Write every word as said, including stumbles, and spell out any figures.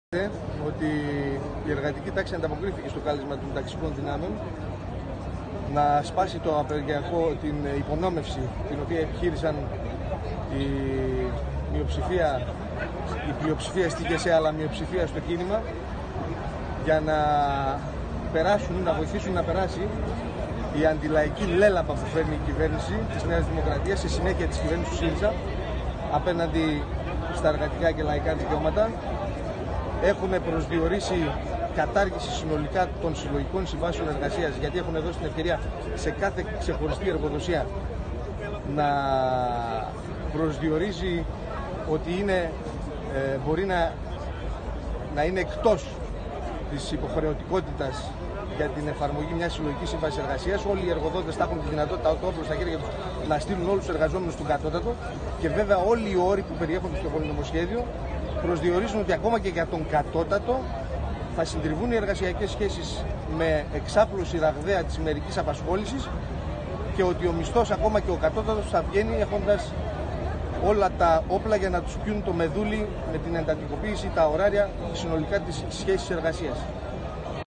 Ότι η εργατική τάξη ανταποκρίθηκε στο κάλεσμα των ταξικών δυνάμεων να σπάσει το απεργιακό, την υπονόμευση την οποία επιχείρησαν η μειοψηφία, η πλειοψηφία στη ΓΕΣΕ αλλά μειοψηφία στο κίνημα, για να περάσουν, να βοηθήσουν να περάσει η αντιλαϊκή λέλαπα που φέρνει η κυβέρνηση της Νέας Δημοκρατίας σε συνέχεια της κυβέρνησης του ΣΥΡΙΖΑ απέναντι στα εργατικά και λαϊκά δικαιώματα. Έχουν προσδιορίσει κατάργηση συνολικά των συλλογικών συμβάσεων εργασίας, γιατί έχουν δώσει την ευκαιρία σε κάθε ξεχωριστή εργοδοσία να προσδιορίζει ότι είναι, ε, μπορεί να, να είναι εκτός της υποχρεωτικότητας για την εφαρμογή μιας συλλογικής σύμβασης εργασίας. Όλοι οι εργοδότες θα έχουν τη δυνατότητα, το όπλο στα χέρια τους, να στείλουν όλους τους εργαζόμενους στον κατώτατο, και βέβαια όλοι οι όροι που περιέχονται στο πολυνομοσχέδιο προσδιορίζουν ότι ακόμα και για τον κατώτατο θα συντριβούν οι εργασιακές σχέσεις με εξάπλωση ραγδαία της μερικής απασχόλησης, και ότι ο μισθός ακόμα και ο κατώτατος θα βγαίνει έχοντας όλα τα όπλα για να τους πιούν το μεδούλι με την εντατικοποίηση, τα ωράρια συνολικά της σχέσης εργασίας.